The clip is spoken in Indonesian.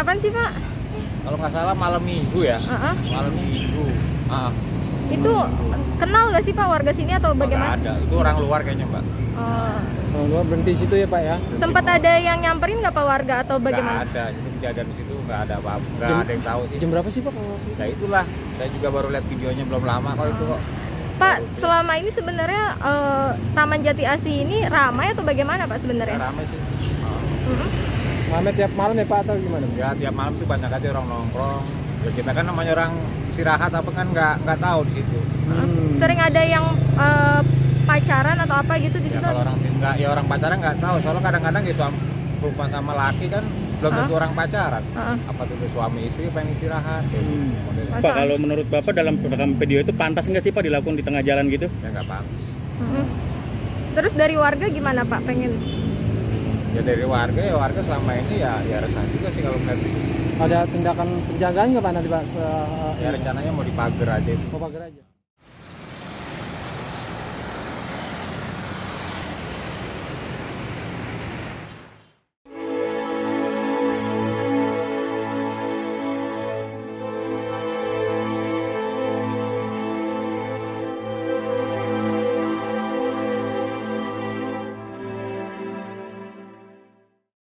kapan sih Pak? Kalau nggak salah malam minggu ya. Malam minggu. Itu kenal nggak sih Pak warga sini atau bagaimana? Nggak ada, itu orang luar kayaknya Mbak. Orang luar berhenti situ ya Pak ya? Sempat ada yang nyamperin nggak Pak warga atau bagaimana? Nggak ada, itu kejadian di situ nggak ada apa-apa, nggak ada yang tahu sih. Jam berapa sih Pak? Nah itulah, saya juga baru lihat videonya belum lama kok itu kok. Pak, selama ini sebenarnya Taman Jati Asih ini ramai atau bagaimana Pak sebenarnya? Ramai sih. Ramai tiap malam ya Pak atau gimana? Ya tiap malam tuh banyak aja orang nongkrong. Ya, kita kan namanya orang istirahat apa kan nggak tahu di situ. Sering ada yang pacaran atau apa gitu di Ya situ? kalau orang nggak, ya orang pacaran nggak tahu. Soalnya kadang-kadang gitu perempuan sama laki kan belum tentu orang pacaran. Apa tuh suami istri pengen istirahat. Pak, kalau menurut Bapak dalam rekaman video itu pantas nggak sih Pak dilakukan di tengah jalan gitu? Ya nggak pantas. Terus dari warga gimana Pak pengen? Ya dari warga selama ini ya resah juga sih kalau melihat. Ada tindakan penjagaan nggak Pak nanti Pak? Ya rencananya mau dipagar aja. Mau pagar aja.